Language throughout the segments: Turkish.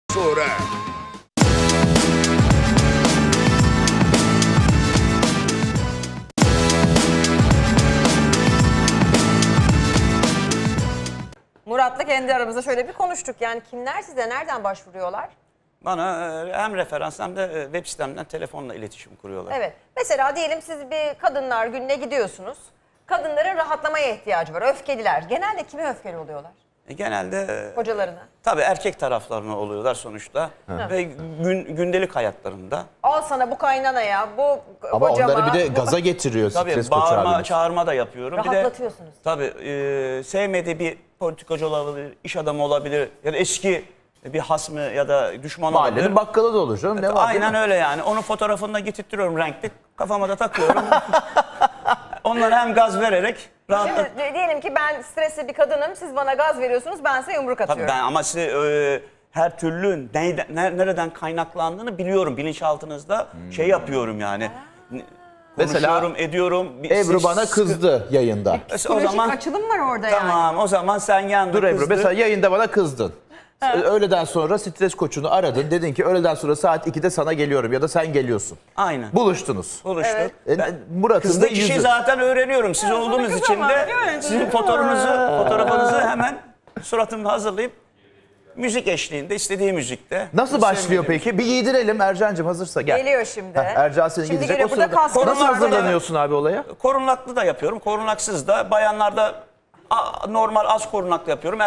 sonra. Murat'la kendi aramızda şöyle bir konuştuk. Yani kimler size nereden başvuruyorlar? Bana hem referans hem de web sitemden telefonla iletişim kuruyorlar. Evet. Mesela diyelim siz bir kadınlar gününe gidiyorsunuz. Kadınların rahatlamaya ihtiyacı var. Öfkeliler. Genelde kime öfkeli oluyorlar? Genelde Hocalarına. tabii erkek taraflarına oluyorlar sonuçta. Ve gündelik hayatlarında. Al sana bu kaynanaya, bu Ama kocama. onları bir de gaza getiriyor Tabii stres koçu bağırma, abimiz. çağırma da yapıyorum. Rahatlatıyorsunuz. Bir de, tabii sevmediği bir politikacı olabilir, iş adamı olabilir ya da eski bir hasmı ya da düşman olabilir. Mahallenin bakkalı da olur canım. Ne var, Aynen öyle yani. Onun fotoğrafını da getirtiyorum renkli. Kafama da takıyorum. Onlara hem gaz vererek rahatlat. Şimdi diyelim ki ben stresli bir kadınım. Siz bana gaz veriyorsunuz. Ben size yumruk Tabii atıyorum. ben ama size her türlü nereden kaynaklandığını biliyorum. Bilinçaltınızda şey yapıyorum yani. Mesela Konuşuyorum, ediyorum. Ebru bana kızdı yayında. O Psikolojik zaman açılım var orada yani. tamam o zaman sen yandın. Dur Ebru, kızdın. mesela yayında bana kızdın. Öğleden sonra stres koçunu aradın. Dedin ki öğleden sonra saat 2'de sana geliyorum ya da sen geliyorsun. Aynen. Buluştunuz. Buluştuk. Evet. Murat'ın da Kızdığı kişiyi yüzü. zaten öğreniyorum. Siz olduğunuz için de sizin fotoğrafınızı hemen suratımda hazırlayıp müzik eşliğinde, istediği müzikte. Nasıl başlıyor Sevmediğim peki? Bir giydirelim Ercan'cığım, hazırsa gel. Geliyor şimdi. Ercan seni Şimdi gidecek. geliyor. O Burada sırada kaskı nasıl var. hazırlanıyorsun abi olaya? Korunaklı da yapıyorum, korunaksız da. Bayanlarda normal az korunaklı yapıyorum.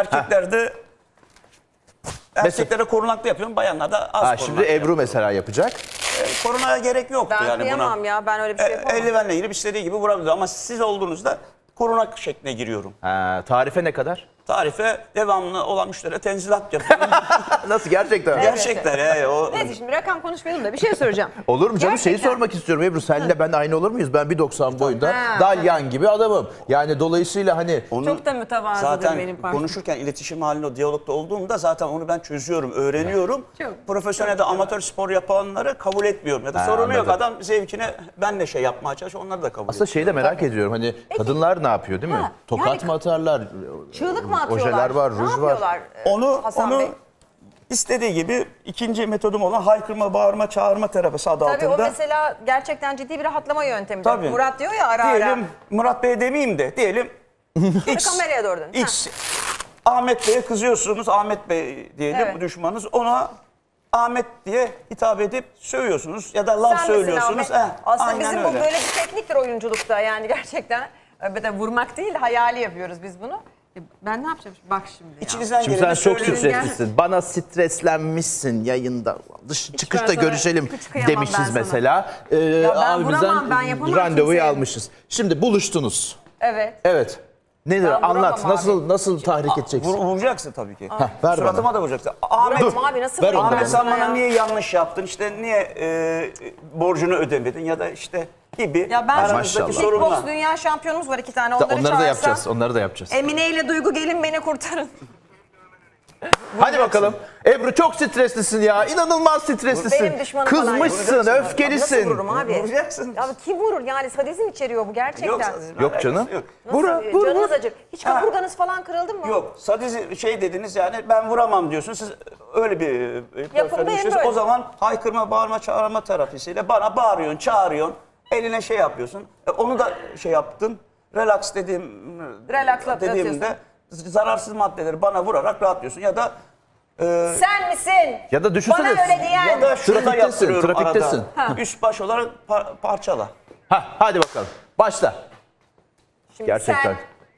Erkeklere korunaklı yapıyorum, bayanlarda az korunaklı. Şimdi Ebru mesela yapacak. Korunaya gerek yoktu Ben yani kıyamam buna. ya. Ben öyle bir şey yapamam. Eldivenle girip istediği gibi vurabilir ama siz olduğunuzda korunak şekline giriyorum. Tarife ne kadar? Tarife devamlı olan müşterilere tenzilat yapıyorum. Nasıl, gerçekten? Gerçekten o. Neyse şimdi rakam konuşmayalım da bir şey soracağım. Olur mu canım? Şeyi Gerçekten. sormak istiyorum Ebru. Senle ben aynı olur muyuz? Ben 1.90 boyunda. Ha. Dalyan gibi adamım. Yani dolayısıyla hani Onu Çok da mütevazıdır zaten benim partnerim. konuşurken iletişim halinde o diyalogda olduğumda zaten onu ben çözüyorum, öğreniyorum. Çok, Profesyonel de amatör spor yapanları kabul etmiyorum. Ya da sorunu yok, anladım. adam zevkine benle şey yapmaya çalışıyor, onları da kabul aslında ediyor. şeyi de merak ediyorum. Hani kadınlar ne yapıyor değil mi? Ha, Tokat yani- mı atarlar? Çığlık mı atıyorlar? Ojeler var, Ne ruj var. yapıyorlar Hasan Onu Bey? istediği gibi ikinci metodum olan haykırma, bağırma, çağırma terapisi adı Tabii o altında. mesela gerçekten ciddi bir rahatlama yöntemi. Tabii. Murat diyor ya ara ara. Diyelim Murat Bey demeyeyim de diyelim X, Kameraya doğru dön. X. Ahmet Bey'e kızıyorsunuz, Ahmet Bey diyelim Evet. bu düşmanınız. Ona Ahmet diye hitap edip sövüyorsunuz ya da laf Sen misin söylüyorsunuz. Ahmet? Aslında aynen bizim bu öyle. böyle bir tekniktir oyunculukta yani gerçekten. Bir de vurmak değil hayali yapıyoruz biz bunu. Ben ne yapacağım? Bak şimdi ya. İçinizden Şimdi sen geleni çok söylüyorsunuz. streslisin. Bana streslenmişsin yayında. Çıkışta ben sana görüşelim hiç kıyamam ben demişiz sana. mesela. ben Abimizden vuramam, ben yapamam randevuyu kimseye. almışız. Şimdi buluştunuz. Evet. Evet. Nedir? Ben vuramam Anlat. abi. Nasıl tahrik edeceksin? Vuracaksın tabii ki. ver Suratıma bana. da vuracaksın. Ahmet, Vuramam abi nasıl ver vurayım onu ben bana. Ahmet sen sana bana ya? niye yanlış yaptın? İşte niye borcunu ödemedin ya da işte gibi Ya ben aranızdaki Maşallah. sorunlar. kickbox dünya şampiyonumuz var 2 tane onları Onları da çağırsam. yapacağız. Onları da yapacağız. Emine ile Duygu gelin beni kurtarın. Hadi bakalım. Ebru çok streslisin ya. İnanılmaz streslisin. Benim düşmanım falan yok. Kızmışsın, Vuracaksın. Nasıl öfkelisin. vururum abi? Vuracaksın. Ya kim vurur yani sadizm içeriyor bu gerçekten. Yok, Yok canım. Yok. Nasıl? Canınız acır. Hiç Ha. kaburganız falan kırıldı mı? Yok. Sadece şey dediniz yani ben vuramam diyorsun. Siz öyle bir profil düşünüyorsunuz. böyle. O zaman haykırma, bağırma, çağırma terapisiyle bana bağırıyorsun, çağırıyorsun. Eline şey yapıyorsun. Onu da şey yaptın. Relax dediğimde zararsız maddeleri bana vurarak rahatlıyorsun. Ya da Sen misin? Ya da düşünsene. Bana öyle diyen. ya da şunu da Trafiktesin, yaptırıyorum trafiktesin. arada. Üst baş olarak parçala. Hadi bakalım. Başla. Şimdi Gerçekten. sen-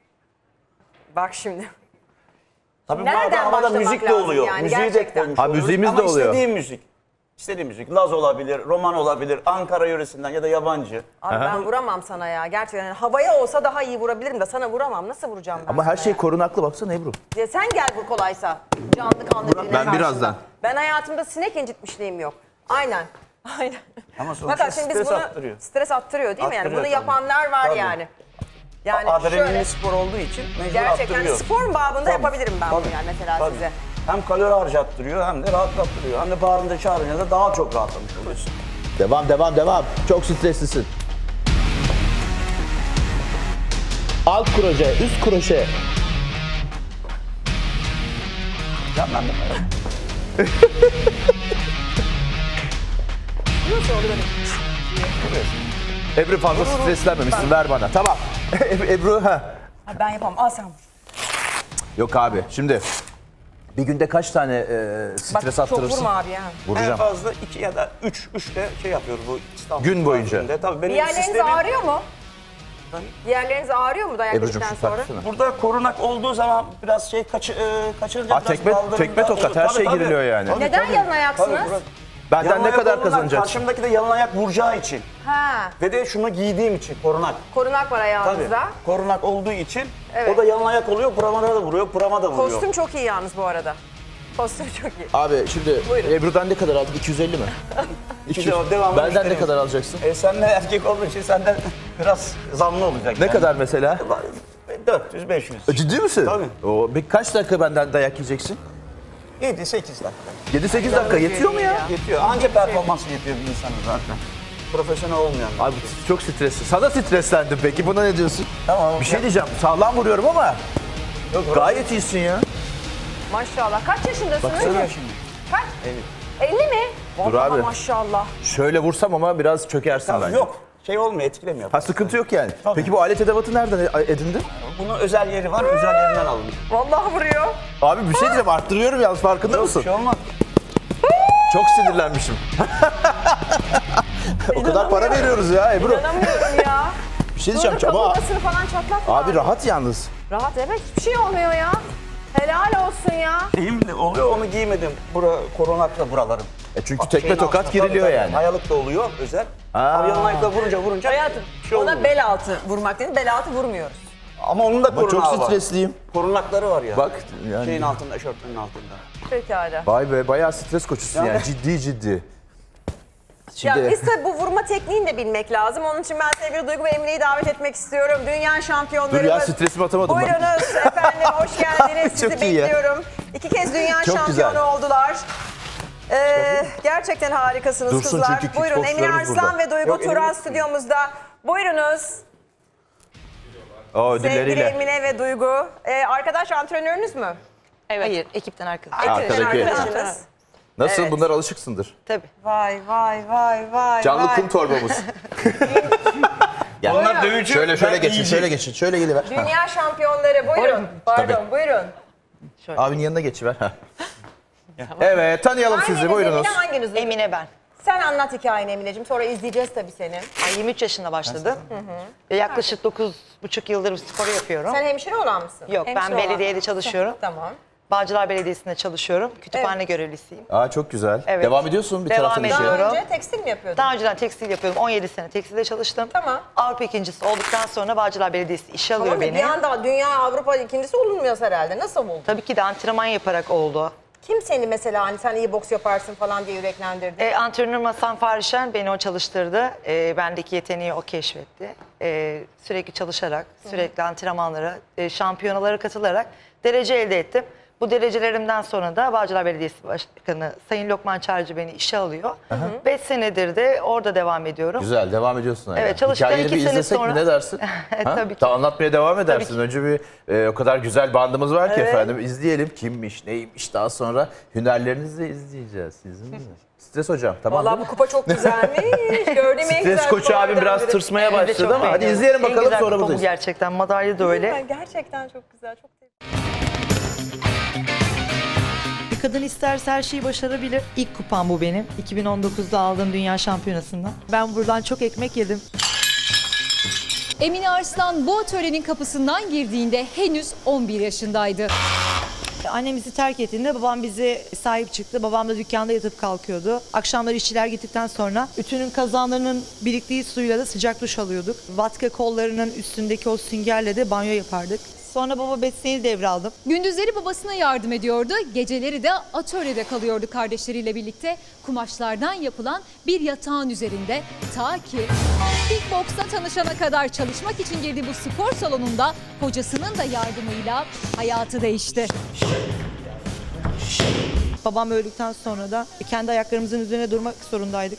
Bak şimdi. Tabii Nereden bu havada başlamak müzik de lazım oluyor. yani, Müziği de gerçekten? koymuş Ha, oluyoruz. müziğimiz Ama de oluyor. istediğim müzik. İstediğim müzik. Laz olabilir, roman olabilir, Ankara yöresinden ya da yabancı. Abi ben vuramam sana ya. Gerçekten yani havaya olsa daha iyi vurabilirim de sana vuramam. Nasıl vuracağım ben Ama her sana şey ya? korunaklı, baksana Ebru. Ya sen gel vur kolaysa. Canlı kanlı birine Ben karşında. birazdan. Ben hayatımda sinek incitmişliğim yok. Aynen. Aynen. Ama sonuçta Bakın şimdi biz stres bunu attırıyor. stres attırıyor değil mi? Yani Attırıyor bunu tabii. yapanlar var Tabii. yani. Yani Adrenalinli şöyle spor olduğu için mecbur gerçekten attırıyor. spor babında Tabii, yapabilirim ben bunu tabii, yani mesela tabii. size. Hem kalori harcattırıyor hem de rahatlattırıyor. Hem de bağrında çağırınca da daha çok rahatlamış oluyorsun. Devam. Çok streslisin. Alt kroşe, üst kroşe. Ya ben de Ebru fazla streslenmemişsin, ver bana. Tamam. Ebru, ha. Ben yapamam. Al sen vur. Yok abi, şimdi bir günde kaç tane stres Bak çok attırırsın? vurma abi ya. En Vuracağım. fazla 2 ya da 3 de şey yapıyoruz bu İstanbul. Gün boyunca. trafiğinde. Tabii benim Diğerleriniz sistemim ağrıyor mu? Diğerleriniz ağrıyor mu dayak Ebru'cum yedikten şu sonra? taksana. burada korunak olduğu zaman biraz şey kaçırınca Ha, biraz tekme- kaldırımda tekme tokat, olur. her Tabii, şey tabii. giriliyor yani. Tabii, Neden tabii. yalın ayaksınız? Tabii, Benden Yalın ne ayak kadar olduğundan kazanacaksın? Karşımdaki de yalın ayak vuracağı için. Ha, Ve de şunu giydiğim için korunak. korunak var Tabii. ayağınızda. Korunak olduğu için Evet. o da yalın ayak oluyor. Pramada da vuruyor, prama da vuruyor. Kostüm çok iyi yalnız bu arada. Kostüm çok iyi. Abi şimdi Buyurun. Ebru'dan ne kadar aldık? 250 mi? Devamlı Benden ne müşterimiz. kadar alacaksın? Sen de erkek olduğun için senden biraz zamlı olacak. Ne kadar mesela? 400-500. Ciddi misin? Tabii. Peki kaç dakika benden dayak yiyeceksin? 7-8 dakika. 7-8 dakika yetiyor mu ya? Yetiyor. Anca performansı yetiyor bir insanın zaten. Profesyonel olmayan. Abi çok stresli. Sana streslendim peki. Buna ne diyorsun? Tamam. Bir şey diyeceğim. Sağlam vuruyorum ama Yok, gayet iyisin ya. Maşallah. Kaç yaşındasınız? Baksana ya şimdi. Kaç? 50 mi? Dur Vallahi abi. maşallah. Şöyle vursam ama biraz çökersin Tamam, bence. yok. Şey olmuyor, etkilemiyor. Ha, sıkıntı yok yani. Tabii. Peki bu alet edevatı nereden edindin? Bunun özel yeri var, özel yerinden alınıyor. Vallahi vuruyor. Abi bir şey diyeceğim, arttırıyorum yalnız, farkında Yok, mısın? bir şey olmaz. Çok sinirlenmişim. O kadar para veriyoruz ya Ebru. İnanamıyorum ya. Bir şey Dur diyeceğim dur, ama kaburgasını falan çatlatma. abi rahat yalnız. Rahat evet, hiçbir şey olmuyor ya. Helal olsun ya. Değil mi? Oluyor, onu giymedim. Koronakla buralarım. Çünkü Bak, tekme şeyin tokat altında, giriliyor tabii, yani. Hayalık da oluyor, özel. Abi yalın ayakla vurunca Hayatım, bir şey ona olmuyor. bel altı vurmak dedi, bel altı vurmuyoruz. Ama onun da Ama korunağı çok var. stresliyim. Korunakları var ya. Bak yani. Şeyin altında, eşortmenin altında. Pekala. Vay be, bayağı stres koçusun yani, ciddi. Şimdi Ya biz tabii bu vurma tekniğini de bilmek lazım. Onun için ben sevgili Duygu ve Emine'yi davet etmek istiyorum. Dünya şampiyonlarımız. dur ya, stresimi atamadım ben. Buyurunuz efendim, hoş geldiniz. Sizi Çok iyi ya. bekliyorum. 2 kez dünya Çok şampiyonu güzel. oldular. Gerçekten harikasınız Dursun kızlar. çünkü Buyurun, Emine kickboksçularımız Arslan burada. ve Duygu Yok, Turan elimde- stüdyomuzda. Buyurunuz. o Sevgili ödülleriyle. Emine ve Duygu. Arkadaş antrenörünüz mü? Evet. Hayır, ekipten arkadaş. Ekipten Arkadaki. arkadaşınız. Nasıl, Evet. bunlar alışıksındır. Tabii. Vay vay vay vay. Canlı vay. kum torbamız. Gel. Onlar dövücü. Şöyle geçin, şöyle geliver. Dünya şampiyonları buyurun. Pardon Tabii. buyurun. Abinin yanına geçiver. Heh. Evet, tanıyalım sizi, Hanginiz buyurunuz. Emine, hanginiz Duygu? Emine ben. Sen anlat hikayeni Emineciğim, sonra izleyeceğiz tabii seni. Ben 23 yaşında başladım. Yaklaşık 9,5 yıldır spor yapıyorum. Sen hemşire olan mısın? Yok, Hemşire ben olan. belediyede çalışıyorum. Tamam. Bağcılar Belediyesi'nde çalışıyorum. Kütüphane görevlisiyim. Aa, çok güzel. Evet. Devam ediyorsun bir Devam taraftan işe. ediyorum. Daha önce tekstil mi yapıyordun? Daha önceden tekstil yapıyordum. 17 sene tekstilde çalıştım. Tamam. Avrupa ikincisi olduktan sonra Bağcılar Belediyesi işe alıyor Tamam da beni. bir anda dünya Avrupa ikincisi olunmuyor herhalde. Nasıl oldu? Tabii ki de antrenman yaparak oldu. Kim seni mesela hani sen iyi boks yaparsın falan diye yüreklendirdi? Antrenörüm Hasan Farişen beni o çalıştırdı. Bendeki yeteneği o keşfetti. Sürekli çalışarak, sürekli antrenmanlara, şampiyonalara katılarak derece elde ettim. Bu derecelerimden sonra da Bağcılar Belediyesi Başkanı Sayın Lokman Çağrıcı beni işe alıyor. 5 senedir de orada devam ediyorum. Güzel, devam ediyorsun. hala. Evet, çalıştıktan Hikayeni 2 bir sene izlesek sonra- mi, ne dersin? Tabii ki. Daha anlatmaya devam edersin. ki. Önce bir o kadar güzel bandımız var ki Evet. efendim, izleyelim. Kimmiş, neymiş, daha sonra hünerlerinizi de izleyeceğiz. Sizin mi? Stres hocam, tamam Vallahi değil bu mi? kupa çok güzelmiş. Gördüğüm en güzel Stres koçu abim biraz biri. tırsmaya Ben de çok başladı ama hadi beğeniyorum. izleyelim En bakalım, güzel sonra kupa bu buradayız. gerçekten. Madalya da öyle. Gerçekten çok güzel, çok Bir kadın isterse her şeyi başarabilir. İlk kupam bu benim. 2019'da aldığım dünya şampiyonasından. Ben buradan çok ekmek yedim. Emine Arslan bu atölyenin kapısından girdiğinde henüz 11 yaşındaydı. Annemizi terk ettiğinde babam bize sahip çıktı. Babam da dükkanda yatıp kalkıyordu. Akşamları işçiler gittikten sonra ütünün kazanlarının biriktiği suyla da sıcak duş alıyorduk. Vatka kollarının üstündeki o süngerle de banyo yapardık. Sonra baba mesleğini devraldım. Gündüzleri babasına yardım ediyordu, geceleri de atölyede kalıyordu kardeşleriyle birlikte kumaşlardan yapılan bir yatağın üzerinde. Ta ki kickboksla tanışana kadar çalışmak için girdiği bu spor salonunda hocasının da yardımıyla hayatı değişti. Babam öldükten sonra da kendi ayaklarımızın üzerine durmak zorundaydık.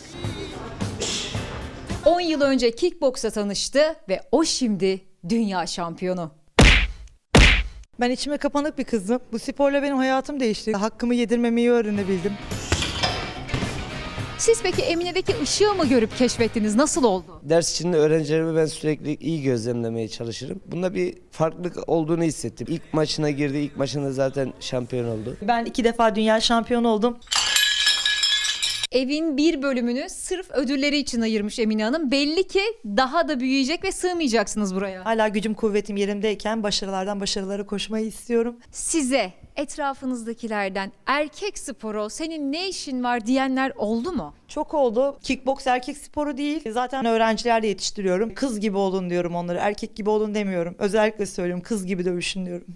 10 yıl önce kickboksla tanıştı ve o şimdi dünya şampiyonu. Ben içime kapanık bir kızdım. Bu sporla benim hayatım değişti. Hakkımı yedirmemeyi öğrenebildim. Siz peki Emine'deki ışığı mı görüp keşfettiniz? Nasıl oldu? Ders içinde öğrencilerimi ben sürekli iyi gözlemlemeye çalışırım. Bunda bir farklılık olduğunu hissettim. İlk maçına girdi, ilk maçında zaten şampiyon oldu. Ben 2 defa dünya şampiyonu oldum. Evin bir bölümünü sırf ödülleri için ayırmış Emine Hanım. Belli ki daha da büyüyecek ve sığmayacaksınız buraya. Hala gücüm kuvvetim yerimdeyken başarılardan başarılara koşmayı istiyorum. Size etrafınızdakilerden erkek sporu senin ne işin var diyenler oldu mu? Çok oldu. Kickboks erkek sporu değil. Zaten öğrencilerle yetiştiriyorum. Kız gibi olun diyorum onları. Erkek gibi olun demiyorum. Özellikle söylüyorum. Kız gibi dövüşün diyorum.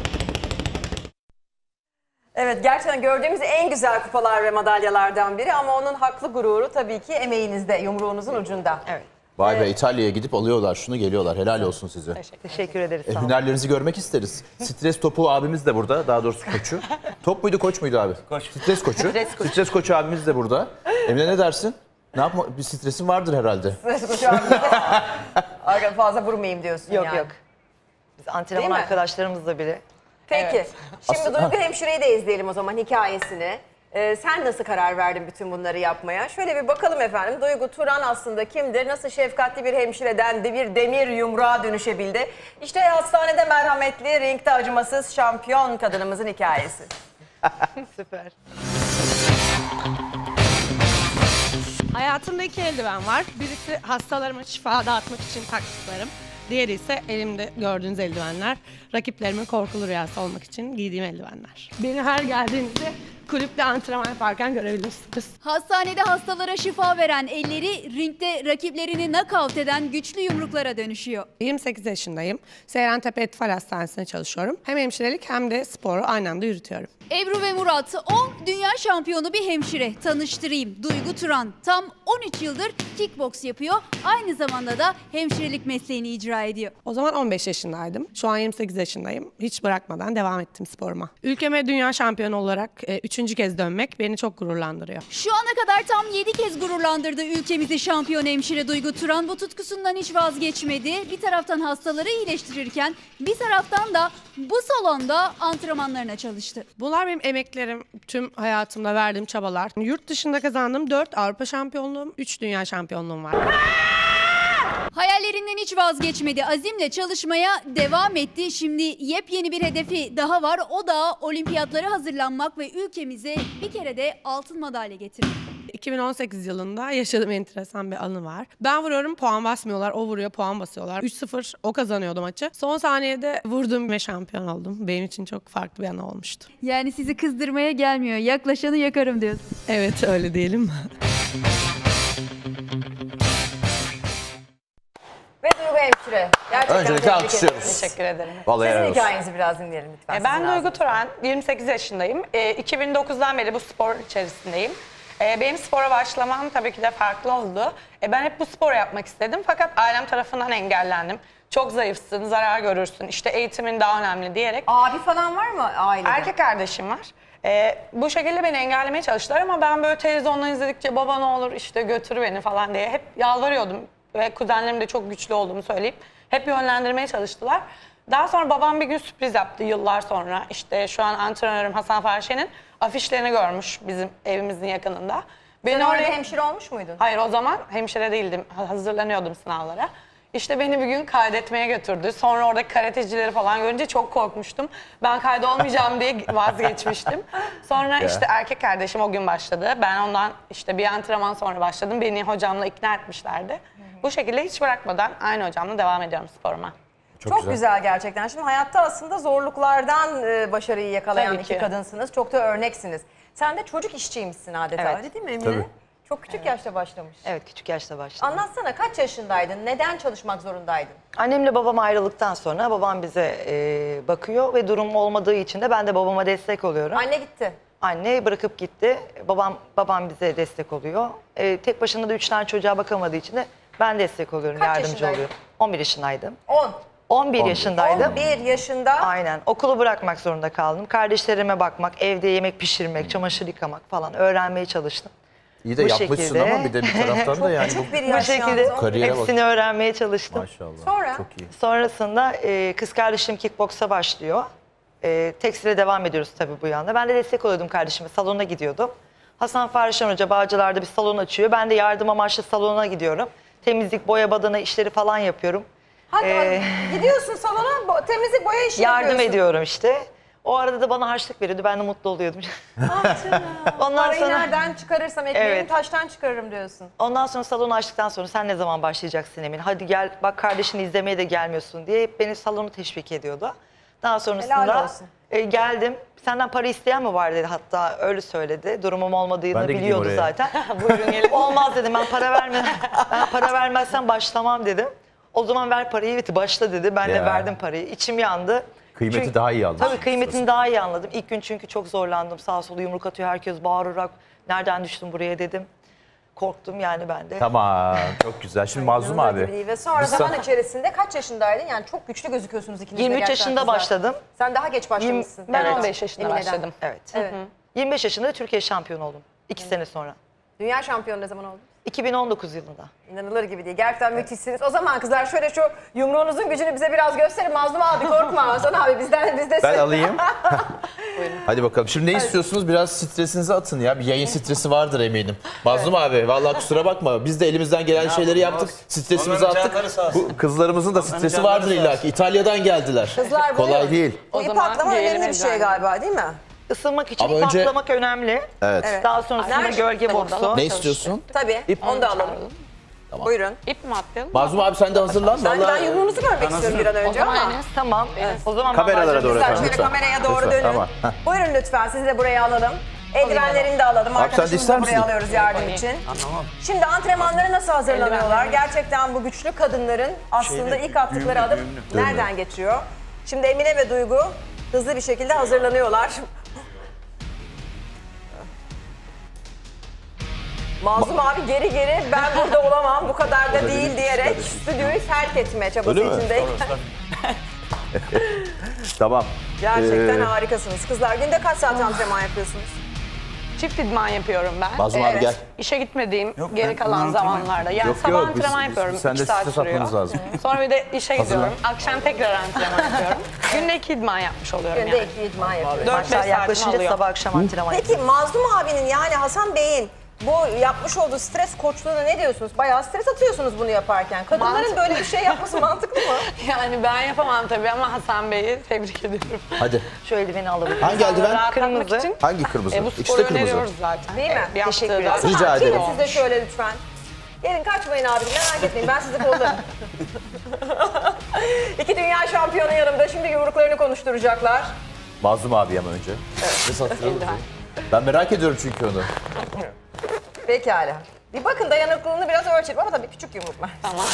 Evet, gerçekten gördüğümüz en güzel kupalar ve madalyalardan biri ama onun haklı gururu tabii ki emeğinizde, yumruğunuzun ucunda. Evet. Vay be, İtalya'ya gidip alıyorlar şunu, geliyorlar. Helal olsun size. Teşekkür ederiz. Sağ olun. Hünerlerinizi görmek isteriz. Stres topu abimiz de burada. Daha doğrusu koçu. Top muydu, koç muydu abi? Koç. Stres koçu. Stres koçu abimiz de burada. Emine ne dersin? Ne yapma? Bir stresin vardır herhalde. Arada fazla vurmayayım diyorsun Yok yani. yok. Biz antrenman Değil mi? arkadaşlarımızla bile. Peki. Evet. Şimdi Duygu Hemşire'yi de izleyelim o zaman hikayesini. Sen nasıl karar verdin bütün bunları yapmaya? Şöyle bir bakalım efendim. Duygu Turan aslında kimdir? Nasıl şefkatli bir hemşireden de bir demir yumruğa dönüşebildi? İşte hastanede merhametli, ringde acımasız şampiyon kadınımızın hikayesi. Süper. Hayatımda 2 eldiven var. Birisi hastalarıma şifa dağıtmak için taktıklarım. Diğeri ise elimde gördüğünüz eldivenler. Rakiplerimin korkulu rüyası olmak için giydiğim eldivenler. Beni her geldiğinizde kulüpte antrenman yaparken görebilirsiniz. Hastanede hastalara şifa veren elleri ringde rakiplerini nakavt eden güçlü yumruklara dönüşüyor. 28 yaşındayım. Seyrantepe Etfal Hastanesi'nde çalışıyorum. Hem hemşirelik hem de sporu aynı anda yürütüyorum. Ebru ve Murat, o dünya şampiyonu bir hemşire. Tanıştırayım, Duygu Turan. Tam 13 yıldır kickboks yapıyor. Aynı zamanda da hemşirelik mesleğini icra ediyor. O zaman 15 yaşındaydım. Şu an 28 yaşındayım. Hiç bırakmadan devam ettim sporuma. Ülkeme dünya şampiyonu olarak 3. kez dönmek beni çok gururlandırıyor. Şu ana kadar tam 7 kez gururlandırdı ülkemizi şampiyon hemşire Duygu Turan. Bu tutkusundan hiç vazgeçmedi. Bir taraftan hastaları iyileştirirken bir taraftan da bu salonda antrenmanlarına çalıştı. Bunlar benim emeklerim, tüm hayatımda verdiğim çabalar. Yurt dışında kazandığım 4 Avrupa şampiyonluğum, 3 dünya şampiyonluğum var. Hayallerinden hiç vazgeçmedi. Azimle çalışmaya devam etti. Şimdi yepyeni bir hedefi daha var. O da olimpiyatlara hazırlanmak ve ülkemize bir kere de altın madalya getirmek. 2018 yılında yaşadığım enteresan bir anı var. Ben vuruyorum, puan basmıyorlar. O vuruyor, puan basıyorlar. 3-0 o kazanıyordu maçı. Son saniyede vurdum ve şampiyon oldum. Benim için çok farklı bir anı olmuştu. Yani sizi kızdırmaya gelmiyor. Yaklaşanı yakarım diyorsun. Evet, öyle diyelim. Ve Duygu Hemşire. Gerçekten Öncelikle tebrik alkışlıyoruz. ederiz. Teşekkür ederim. Vallahi helal Sizin olsun. hikayenizi biraz dinleyelim lütfen. Ben Sizin Duygu ağzınızdan. Turan, 28 yaşındayım. 2009'dan beri bu spor içerisindeyim. Benim spora başlamam tabii ki de farklı oldu. Ben hep bu sporu yapmak istedim fakat ailem tarafından engellendim. Çok zayıfsın, zarar görürsün, işte eğitimin daha önemli diyerek. Abi falan var mı ailede? Erkek kardeşim var. Bu şekilde beni engellemeye çalıştılar ama ben böyle televizyondan izledikçe baba ne olur işte götür beni falan diye hep yalvarıyordum. Ve kuzenlerim de çok güçlü olduğumu söyleyip hep yönlendirmeye çalıştılar. Daha sonra babam bir gün sürpriz yaptı yıllar sonra. İşte şu an antrenörüm Hasan Farşen'in afişlerini görmüş bizim evimizin yakınında. Sen Beni orada oraya... hemşire olmuş muydun? Hayır, o zaman hemşire değildim. Hazırlanıyordum sınavlara. İşte beni bir gün kaydetmeye götürdü. Sonra oradaki karatecileri falan görünce çok korkmuştum. Ben kaydolmayacağım diye vazgeçmiştim. Sonra işte erkek kardeşim o gün başladı. Ben ondan işte bir antrenman sonra başladım. Beni hocamla ikna etmişlerdi. Bu şekilde hiç bırakmadan aynı hocamla devam ediyorum sporuma. Çok güzel gerçekten. Şimdi hayatta aslında zorluklardan başarıyı yakalayan Tabii iki ki. kadınsınız. Çok da örneksiniz. Sen de çocuk işçiymişsin adeta, Evet. öyle değil mi Emine? Tabii. Çok küçük yaşta başlamış. Evet, küçük yaşta başladım. Anlatsana, kaç yaşındaydın? Neden çalışmak zorundaydın? Annemle babam ayrıldıktan sonra babam bize bakıyor ve durum olmadığı için de ben de babama destek oluyorum. Anne gitti. Anne bırakıp gitti. Babam bize destek oluyor. Tek başına da 3 tane çocuğa bakamadığı için de ben destek oluyorum, Kaç yardımcı yaşındaydın? oluyorum. 11 yaşındaydım. 10. 11 yaşındaydım. 11 yaşında. Aynen. Okulu bırakmak zorunda kaldım. Kardeşlerime bakmak, evde yemek pişirmek, çamaşır yıkamak falan öğrenmeye çalıştım. İyi de Bu yapmışsın şekilde. ama bir de bir taraftan da yani Küçük bir Bu yaş şekilde yalnız. Kariyere bak. hepsini öğrenmeye çalıştım. maşallah. Sonra? Çok iyi. Sonrasında kız kardeşim kickboksa başlıyor. Tekstile devam ediyoruz tabii bu yanda. Ben de destek oluyordum kardeşime. Salona gidiyordum. Hasan Farişan Hoca Bağcılar'da bir salon açıyor. Ben de yardım amaçlı salona gidiyorum. Temizlik, boya, badana işleri falan yapıyorum. Gidiyorsun salona temizlik boya işi Yardım yapıyorsun. ediyorum işte. O arada da bana harçlık veriyordu. Ben de mutlu oluyordum. Ondan Parayı nereden çıkarırsam ekmeğimi taştan çıkarırım diyorsun. Ondan sonra salonu açtıktan sonra sen ne zaman başlayacaksın Emin? Hadi gel bak kardeşini izlemeye de gelmiyorsun diye hep beni salonu teşvik ediyordu. Daha sonrasında geldim. Senden para isteyen mi var dedi, hatta öyle söyledi. Durumum olmadığını biliyordu zaten. Buyurun gelin. Olmaz dedim, ben para vermezsen başlamam dedim. O zaman ver parayı, evet başla dedi. Ben de verdim parayı. İçim yandı. Kıymeti daha iyi anladım. Tabii kıymetini daha iyi anladım. İlk gün çünkü çok zorlandım. Sağa sola yumruk atıyor herkes bağırarak. Nereden düştüm buraya dedim. Korktum yani ben de. Tamam, çok güzel. Şimdi Mazlum abi. Ve sonra zaman içerisinde kaç yaşındaydın? Yani çok güçlü gözüküyorsunuz ikiniz de. 23 yaşında başladım. Sen daha geç başlamışsın. Ben 15 yaşında başladım. Evet. 25 yaşında Türkiye şampiyonu oldum. 2 sene sonra. Dünya şampiyonu ne zaman oldun? 2019 yılında. İnanılır gibi değil. Gerçekten müthişsiniz. O zaman kızlar şöyle şu yumruğunuzun gücünü bize biraz gösterin. Mazlum abi korkma. Hasan abi biz de Ben alayım. Hadi bakalım. Şimdi ne istiyorsunuz? Biraz stresinizi atın ya. Bir yayın stresi vardır eminim. Mazlum abi vallahi kusura bakma. Biz de elimizden gelen şeyleri yaptık. Stresimizi attık. Bu kızlarımızın da stresi vardır illaki. İtalya'dan geldiler. Kızlar kolay değil. Bu ip atlama önemli bir şey galiba değil mi? Isınmak için ip atlamak önemli. Evet. Daha sonrasında gölge boksu. Ne istiyorsun? Tabii. Onu da alalım. Tamam. Buyurun. İp mi atlayalım? Mazlum abi sen de hazırlan. Ben yumruğunuzu görmek istiyorum bir an önce ama. Tamam. O zaman kameralara doğru efendim. Şöyle kameraya doğru dönün. Tamam. Buyurun lütfen sizi de buraya alalım. Eldivenlerini de alalım. Arkadaşımızı da buraya alıyoruz yardım için. Şimdi antrenmanlara nasıl hazırlanıyorlar? Gerçekten bu güçlü kadınların aslında ilk attıkları adım nereden geçiyor? Şimdi Emine ve Duygu hızlı bir şekilde hazırlanıyorlar. Mazlum abi geri ben burada olamam bu kadar da değil diyerek stüdyoyu terk etme çabası içindeyim. Tamam. Gerçekten harikasınız. Kızlar günde kaç saat antrenman yapıyorsunuz? Çift idman yapıyorum ben. Mazlum abi gel. İşe gitmediğim geri kalan zamanlarda. Yani sabah antrenman yapıyorum. Sen 2 de saat stres sürüyor. atmanız lazım. Sonra bir de işe gidiyorum. Akşam tekrar antrenman yapıyorum. Günde 2 idman yapmış oluyorum Günde yani. 2 idman yapıyorum. 4-5 Maçlar saatimi yaklaşınca alıyor. sabah akşam antrenman Peki Mazlum abinin yani Hasan Bey'in bu yapmış olduğu stres koçluğuna ne diyorsunuz? Bayağı stres atıyorsunuz bunu yaparken. Kadınların böyle bir şey yapması mantıklı mı? Yani ben yapamam tabii ama Hasan Bey'i tebrik ediyorum. Hadi. Şu eldiveni alabilirim. Hangi eldiven? Rahatlatmak Kırmızı. için Hangi kırmızı? bu İkisi sporu de kırmızı. öneriyoruz zaten. Değil mi? Bir Teşekkür haftada ederim. Rica ederim. Gelin siz de şöyle lütfen. Gelin kaçmayın abi merak etmeyin ben sizi kollarım. 2 dünya şampiyonu yanımda şimdi yumruklarını konuşturacaklar. Mazlum abi ama önce. Nasıl hatırladın? Ben merak ediyorum çünkü onu. Pekala. Bir bakın dayanıklılığını biraz ölçelim ama tabii küçük yumruklar. Tamam.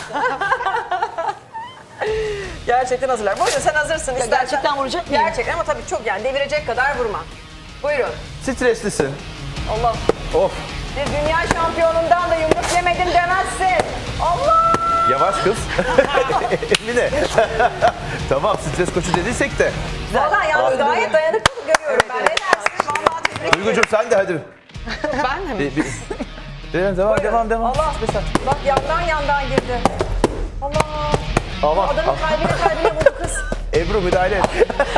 Gerçekten hazırlar. Buyurun sen hazırsın. Gerçekten vuracak mıyım? Gerçekten ama tabii çok yani devirecek kadar vurma. Buyurun. Streslisin. Allah. Of. Bir dünya şampiyonundan da yumruk yemedim demezsin. Allah! Yavaş kız. Emine. Tamam stres koçu dediysek de. Valla yalnız gayet dayanıklı görüyorum ben. Ne dersin? Vallahi tebrik ederim. Duygucuğum sen de hadi. Ben de mi? Devam. Allah. Bak yandan girdi. Allah. Aman. Adamın kalbine vurdu kız. Ebru müdahale et.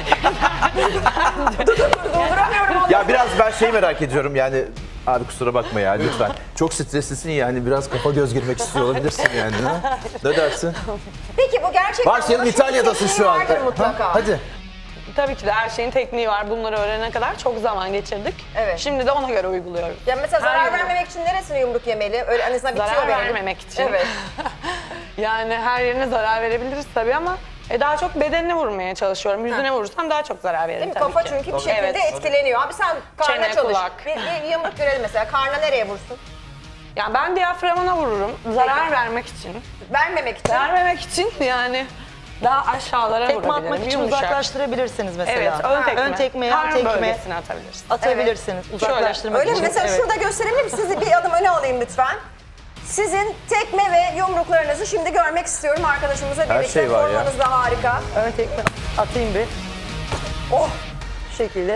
Durduramıyorum onu. Ya biraz ben şeyi merak ediyorum yani. Abi kusura bakma ya lütfen. Çok streslisin yani biraz kafa göz girmek istiyor olabilirsin yani. Ha? Ne dersin? Peki bu gerçekten... Varsayalım İtalya'dasın şu an. vardır mutlaka. Ha, hadi. Tabii ki de her şeyin tekniği var. Bunları öğrenene kadar çok zaman geçirdik. Evet. Şimdi de ona göre uyguluyoruz. Ya mesela zarar Her vermemek için neresine yumruk yemeli? Öyle en azından bitiyor Zarar benim. vermemek için. Evet. Yani her yerine zarar verebiliriz tabii ama daha çok bedenine vurmaya çalışıyorum. Yüzüne vurursam daha çok zarar veririm Değil mi? tabii Kafa ki. çünkü bir şekilde Evet. etkileniyor. Abi sen karna Çene, çalış. kulak. Bir yumruk görelim mesela. Karna nereye vursun? Yani ben diyaframına vururum. Zarar vermek için. Vermemek için. Vermemek için yani daha aşağılara Tekme vurabilirim. atmak için Yumuşak. uzaklaştırabilirsiniz mesela. Evet, ön tekme. yan Karın tekme bölgesine atabilirsin. atabilirsiniz. Uzaklaştırmak Öyle mi? için. Mesela şurada gösterebilir miyim? Sizi bir adım öne alayım lütfen. Sizin tekme ve yumruklarınızı şimdi görmek istiyorum arkadaşımızla birlikte. şey var ya. Formanız da harika. Ön tekme atayım bir. Oh! Bu şekilde.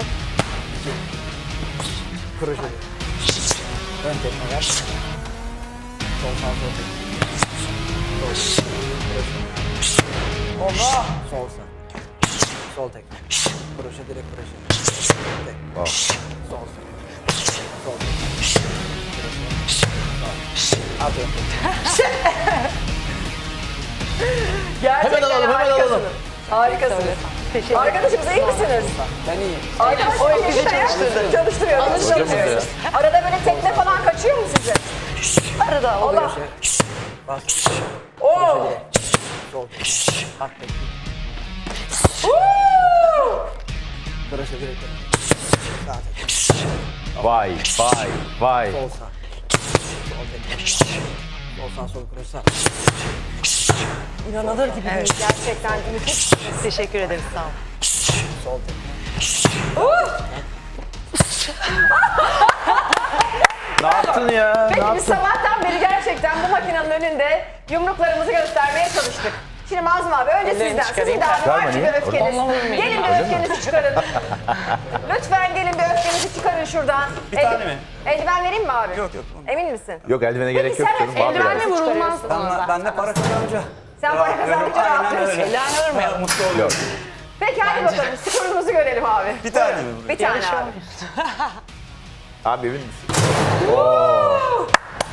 Sol tek. Kroşe direkt kroşe. Tek. Wow. Sol. Sol. Atıyorum. Gerçekten Hemen alalım, hemen harikasınız. alalım. Harikasınız. Arkadaşımız iyi misiniz? Ben iyiyim. Arkadaşım o bizi çalıştırıyor. Hocamız Arada böyle tekme falan kaçıyor mu size? Arada oluyor. Allah. Bas. Oo. Sol. At tek. Kroşe direkt. Sağ tek. Vay vay vay. Sol sağ. Sol tek. Sol sağ sol kroşe sağ. İnanılır gibi değil. Gerçekten müthiş. Teşekkür ederiz, sağ olun. Sol tek. Ne yaptın ya? Ne Peki biz yaptın? sabahtan beri gerçekten bu makinenin önünde yumruklarımızı göstermeye çalıştık. Şimdi Mazlum abi önce sizden. Sizin de abi var Çıkarma, bir öfkeniz. Gelin bir öfkenizi çıkarın. Lütfen gelin bir öfkenizi çıkarın şuradan. Bir tane mi? Eldiven vereyim mi abi? Yok. Emin misin? Yok eldivene gerek yok sen canım. Var eldivenle biraz. vurulmaz. Ben de para kazanınca. Sen para kazandıkça rahatlıyorsun. Eldiven mutlu oluyorum. Yok. Peki hadi bakalım skorumuzu görelim abi. Bir tane mi? Bir tane abi. Abi emin misin? Oo.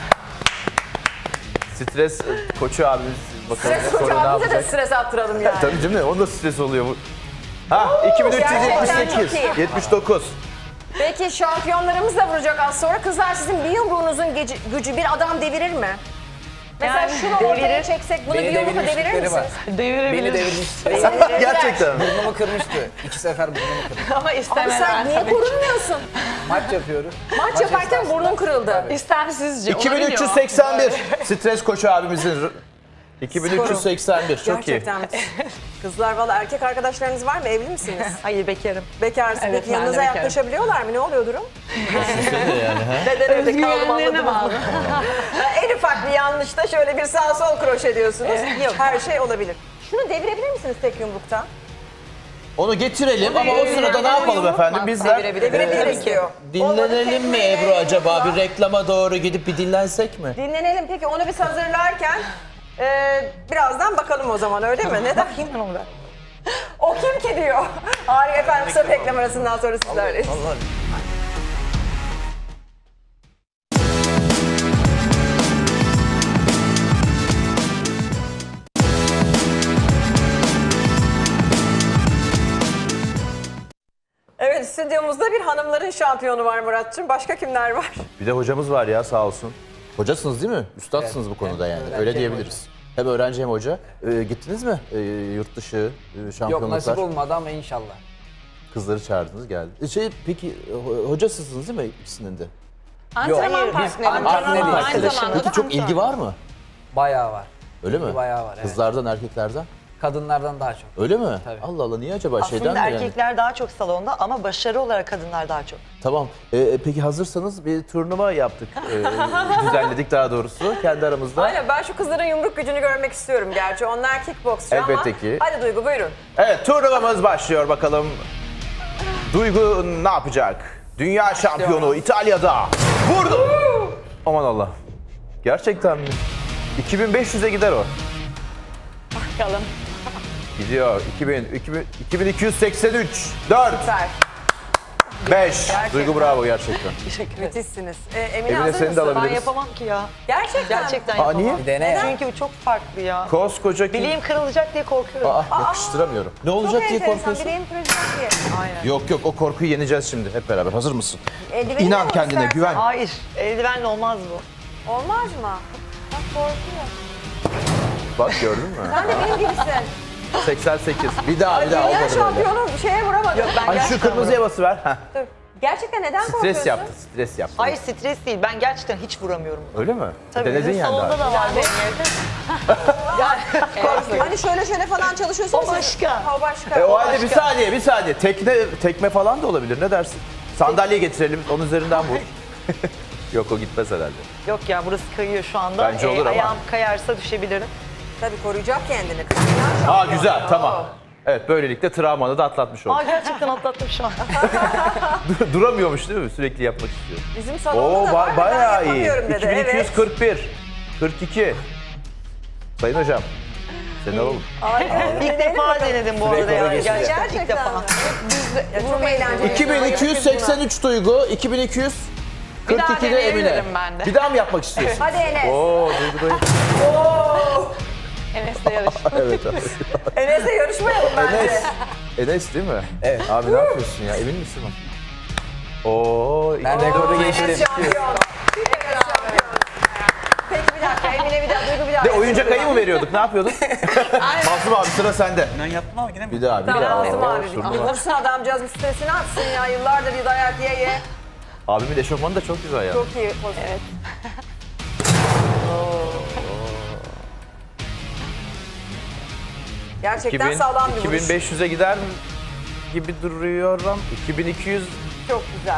Stres koçu abimiz bakalım Stres sonra ne hocamıza da yapacak? stres attıralım yani. Tabii değil mi? Onda stres oluyor bu. Ha gerçekten 2378, çok iyi. 79. Peki şampiyonlarımız da vuracak az sonra. Kızlar sizin bir yumruğunuzun gücü bir adam devirir mi? Mesela Yani şunu ortaya devirir. çeksek bunu Beni bir yumrukla devirir devirmişlikleri misiniz? var. Devirebilir. Beni devirmişti. Gerçekten. Burnumu kırmıştı. 2 sefer burnumu kırdı. Ama Abi istemeden. sen niye korunmuyorsun? Maç yapıyoruz. Maç yaparken burnun kırıldı. İstemsizce. 2381. Stres koçu abimizin 2381 çok iyi. Gerçekten müthiş. Kızlar valla erkek arkadaşlarınız var mı? Evli misiniz? Hayır, bekarım. Bekarsın. Evet, Peki ben de yanınıza bekarım. yaklaşabiliyorlar mı? Ne oluyor durum? Yani, ha? Neden evde kaldım Özgüvenlerine anladınız mı? En ufak bir yanlışta şöyle bir sağ sol kroşe diyorsunuz. Yok her şey olabilir. Şunu devirebilir misiniz tek yumrukta? Onu getirelim ama o sırada ne yapalım efendim? Bizler Devirebiliriz diyor. dinlenelim mi Ebru acaba? Bir reklama doğru gidip bir dinlensek mi? Dinlenelim. Peki onu biz hazırlarken birazdan bakalım o zaman öyle mi? Neden? O kim ki diyor. Harika efendim kısa bir reklam arasından sonra sizlerleyiz. Evet stüdyomuzda bir hanımların şampiyonu var Murat'cığım. Başka kimler var? Bir de hocamız var ya sağ olsun. Hocasınız değil mi? Üstadsınız bu konuda yani. Öyle diyebiliriz. Hem öğrenci hem hoca. Gittiniz mi yurt dışı Yok şampiyonluklar? nasip olmadı ama inşallah. Kızları çağırdınız geldi. Peki hocasısınız değil mi ikisinin de? Antrenman partneri. Aynı zamanda Peki çok ilgi var mı? Bayağı var. Öyle İlgi mi? bayağı var, evet. Kızlardan erkeklerden? Kadınlardan daha çok. Öyle mi? Tabii. Allah Allah niye acaba Aslında şeyden mi yani? erkekler daha çok salonda ama başarı olarak kadınlar daha çok. Tamam. Peki hazırsanız bir turnuva yaptık. Düzenledik daha doğrusu kendi aramızda. Aynen ben şu kızların yumruk gücünü görmek istiyorum gerçi. Onlar kickboksçu ama. Elbette ki. Hadi Duygu buyurun. Evet turnuvamız başlıyor bakalım. Duygu ne yapacak? Dünya şampiyonu İtalya'da. Vurdu. Aman Allah. Gerçekten mi? 2500'e gider o. Bakalım. Gidiyor. 2283. 4. Süper. 5. Duygu bravo gerçekten. Müthişsiniz. Emine Emine hazır seni de mısın? alabiliriz. Ben yapamam ki ya. Gerçekten. Gerçekten Aa, yapamam. niye? Bir dene ya. Çünkü bu çok farklı ya. Koskoca kim? Bileğim kırılacak diye korkuyorum. Yakıştıramıyorum. Ne Çok olacak diye enteresan. korkuyorsun? Bileğim kırılacak diye. Aynen. Yok o korkuyu yeneceğiz şimdi hep beraber. Hazır mısın? Eldiveni İnan mi kendine, istersen? güven. Hayır, eldivenle olmaz bu. Olmaz mı? Bak korkuyor. Bak gördün mü? Sen de benim gibisin. 88. Bir daha Dünya olmadı böyle. şampiyonu bir şeye vuramadım. Yok ben Hani şu gerçekten kırmızıya basıver. Heh. Dur. Gerçekten neden korkuyorsun? Stres yaptı, stres yaptı. Hayır stres değil, ben gerçekten hiç vuramıyorum. Öyle mi? Tabii Denedin bizim yani salonda daha. da var benim evde. Hani şöyle falan çalışıyorsunuz. O başka. O başka. O halde bir saniye. Tekme falan da olabilir. Ne dersin? Sandalye getirelim, onun üzerinden vur. Yok o gitmez herhalde. Yok ya burası kayıyor şu anda. Bence olur ama. Ayağım kayarsa düşebilirim. Tabii koruyacak kendini. Aa güzel, tamam. Evet, böylelikle travmanı da atlatmış olduk. Aa gerçekten atlattım şu an. Duramıyormuş değil mi? Sürekli yapmak istiyor. Bizim salonda da var. Ben Bayağı iyi. yapamıyorum dedi. Evet. 2241, 42. Sayın hocam. Sen oğlum. İlk defa denedim bu arada ya. Gerçekten ilk defa. Çok eğlenceli. 2283 Duygu, 2242 de Emine. Bir daha mı yapmak istiyorsun? Hadi Enes. Oo, Duygu. Enes'le yarış. Evet abi. Enes'le yarışmayalım bence. Enes değil mi? Evet. Abi ne yapıyorsun ya? Emin misin? Oo. Ben rekoru geçtim. Enes şampiyon. Enes şampiyon. Peki bir dakika Emine bir daha Duygu bir daha. De oyuncak ayı mı veriyorduk? Ne yapıyorduk? Mazlum abi sıra sende. Ben yaptım ama yine mi? Bir daha. Lazım abi. Turnuva. Vursun adamcağız bir stresini atsın ya. Yıllardır bir dayak ye. Abimin eşofmanı da çok güzel ya. Çok iyi. Evet. Gerçekten sağlam bir vuruş. 2500'e gider gibi duruyorum. 2200 Çok güzel.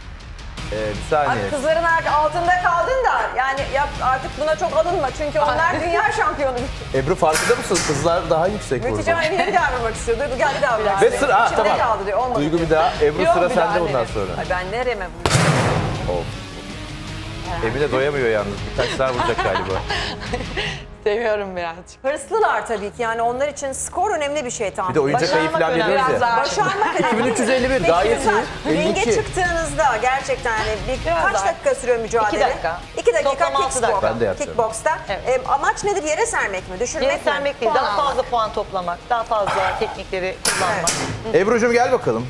bir saniye. Abi kızların altında kaldın da yani artık buna çok alınma çünkü onlar dünya şampiyonu. Ebru farkında mısın? Kızlar daha yüksek vurdu. Müthiş Emine'yi bir daha vurmak istiyor. Duygu gel bir daha vurmak Ve sıra İçimde tamam. kaldı diyor. Olmadı Duygu diyor. bir daha. Ebru Yok, sıra bir daha sende bundan denerim. sonra. Ay ben nereme vuracağım? Emine doyamıyor yalnız. Birkaç daha vuracak galiba. Seviyorum birazcık. Hırslılar tabii ki yani onlar için skor önemli bir şey tamam. Bir de oyuncak ayı falan önemli. veriyoruz Biraz ya. daha. Başarmak önemli. 2351 Peki, gayet güzel. iyi. Ringe 52. çıktığınızda gerçekten yani kaç daha. dakika sürüyor mücadele? 2 dakika. 2 dakika Toplam 6 kickbox. dakika. Ben de yapacağım. Kickbox'ta. Evet. Amaç nedir? Yere sermek mi? Düşürmek Yere mi? sermek değil, Puan daha almak. fazla puan toplamak, daha fazla teknikleri kullanmak. Ebru'cum gel bakalım.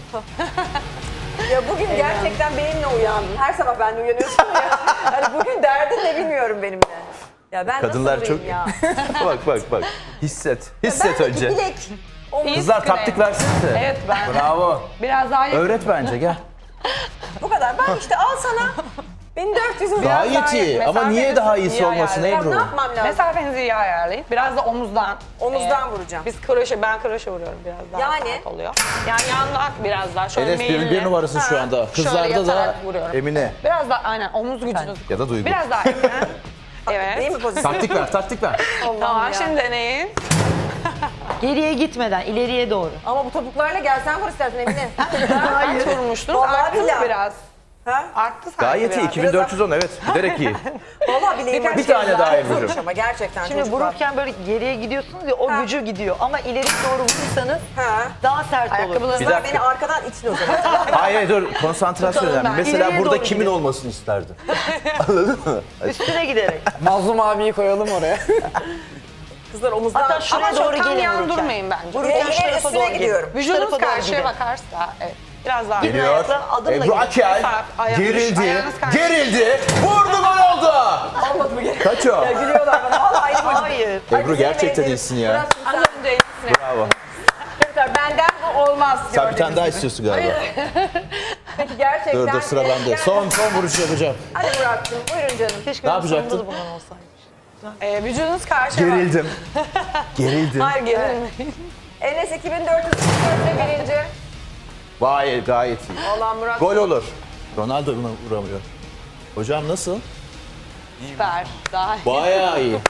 Ya bugün gerçekten benimle uyandın. Her sabah benimle uyanıyorsun ya. Hani bugün derdin ne bilmiyorum benimle. Ya ben Kadınlar nasıl çok... uyuyayım ya? bak. Hisset. Hisset Bendeki önce. bilek. omuz, Kızlar taktik versinize. Evet ben. Bravo. Biraz daha Öğret bence gel. Bu kadar. Ben işte al sana 1400'ün Gayet iyi ama niye daha iyisi olmasın Ne Ebru? yapmam lazım? mesafenizi iyi ayarlayın. Biraz da omuzdan. Omuzdan vuracağım. Ben kroşe vuruyorum biraz daha. Yani? sert oluyor. Yani yandan biraz daha şöyle Enes meyilli. bir numarası şu anda. Şöyle Kızlarda da yatarak vuruyorum. Emine. Biraz daha aynen omuz gücünüz. Ya da Duygu. Biraz daha Emine. Değil Evet. mi pozisyon? Taktik ver. Tamam şimdi deneyin. Geriye gitmeden ileriye doğru. Ama bu topuklarla gelsen vur istersen Emine. Kaç vurmuştunuz? Vallahi Arttı mı billahi. biraz? Ha? Arttı sanki Gayet iyi. biraz. 2410 evet. Giderek iyi. Vallahi bileğim var. Bir tane daha Ebru'cum. Zormuş ama gerçekten Şimdi çocuklar. vururken böyle geriye gidiyorsunuz ya o gücü gidiyor. Ama ileri doğru vurursanız Ha. daha sert olur. Ayakkabılarınızı Bir dakika. Beni arkadan itin o zaman. Hayır dur konsantrasyon Tutalım önemli. ben. Mesela İleriye burada doğru kimin gidelim. olmasını isterdin? Anladın mı? Üstüne giderek. Mazlum abiyi koyalım oraya. Kızlar omuzdan. Hatta şuraya Ama doğru çok tam gelin yan vururken. durmayın bence. Vururken Yine şu tarafa üstüne doğru gidiyorum. gidiyorum. Vücudunuz tarafa doğru karşıya gidin. bakarsa evet. Biraz daha. Gidin Geliyor. ayakla, adımla Ebru gidin. Akel Ayağınız- gerildi. ayağınız karşı. Gerildi. Vurdu gol oldu. Olmadı mı? Kaç o? Gülüyorlar bana. Vallahi elim acıdı. Hayır. Ebru gerçekten iyisin ya. Biraz Az önce elinizle. Bravo. Çocuklar benden bu olmaz. Sen bir tane gördüğünüz daha gibi. istiyorsun galiba. Peki gerçekten. Dur sıra bende. Son vuruş yapacağım. Hadi Murat'cığım buyurun canım. Keşke Ne benim yapacaktın? sonumda da bundan olsaymış. Vücudunuz karşıya bak. Gerildim. Hayır gerilmeyin. Enes 2404'te birinci. Vay gayet iyi. Allah Murat. Gol olur. Ronaldo buna vuramıyor. Hocam nasıl? Süper. Daha iyi. Bayağı iyi.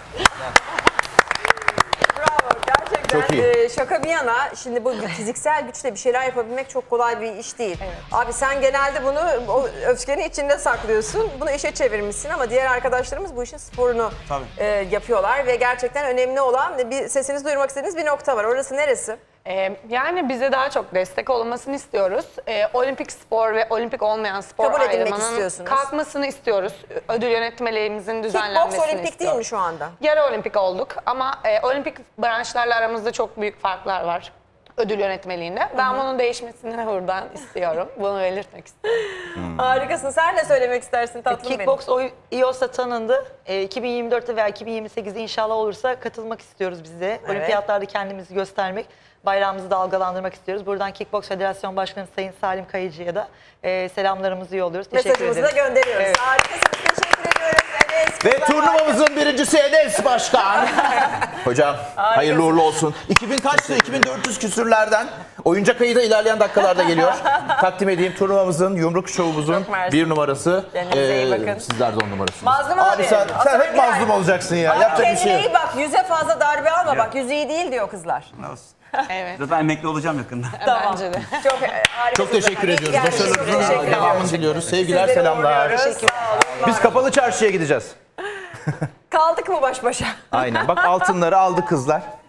Bravo. Gerçekten Çok iyi. şaka bir yana şimdi bu fiziksel güçle bir şeyler yapabilmek çok kolay bir iş değil. Abi sen genelde bunu o öfkeni içinde saklıyorsun. Bunu işe çevirmişsin ama diğer arkadaşlarımız bu işin sporunu yapıyorlar ve gerçekten önemli olan bir sesinizi duyurmak istediğiniz bir nokta var. Orası neresi? Yani bize daha çok destek olmasını istiyoruz. Olimpik spor ve olimpik olmayan spor Kabul edilmek ayrımının istiyorsunuz. kalkmasını istiyoruz. Ödül yönetmeliğimizin Kickbox düzenlenmesini olimpik değil istiyoruz. mi şu anda? Yarı olimpik olduk ama olimpik branşlarla aramızda çok büyük farklar var ödül yönetmeliğinde. Ben bunun değişmesini buradan istiyorum. Bunu belirtmek istiyorum. Harikasın. Sen ne söylemek istersin tatlım benim? Kickbox İOS'a tanındı. 2024'te veya 2028'de inşallah olursa katılmak istiyoruz biz de. Olimpiyatlarda kendimizi göstermek, bayrağımızı dalgalandırmak istiyoruz. Buradan Kickbox Federasyon Başkanı Sayın Salim Kayıcı'ya da selamlarımızı yolluyoruz. Teşekkür Mesajımızı ederiz. da gönderiyoruz. Evet. Harikasınız. Teşekkür ediyoruz. Enes. Ve turnuvamızın birincisi Enes Başkan. Hocam hayırlı uğurlu olsun. 2000 kaçtı? 2400 küsürlerden. Oyuncak ayı da ilerleyen dakikalarda geliyor. Takdim edeyim turnuvamızın, yumruk şovumuzun bir numarası. Kendinize iyi bakın. Sizler de 10 numarasınız. Mazlum abi abi, sen aslında hep bir ay- mazlum olacaksın ya. Ama Yapacak bir şey kendine yok. iyi bak. Yüze fazla darbe alma bak. Yüz iyi değil diyor kızlar. Evet. Zaten emekli olacağım yakında. Bence de. Çok harikasınız. Çok teşekkür efendim. ediyoruz. Yani çok Başarılarınızın teşekkür devamını ediyoruz. diliyoruz. Sevgiler, Sizleri selamlar. uğurluyoruz. Sağ olun, var Biz olun. kapalı çarşıya gideceğiz. Kaldık mı baş başa? Aynen. Bak altınları aldı kızlar.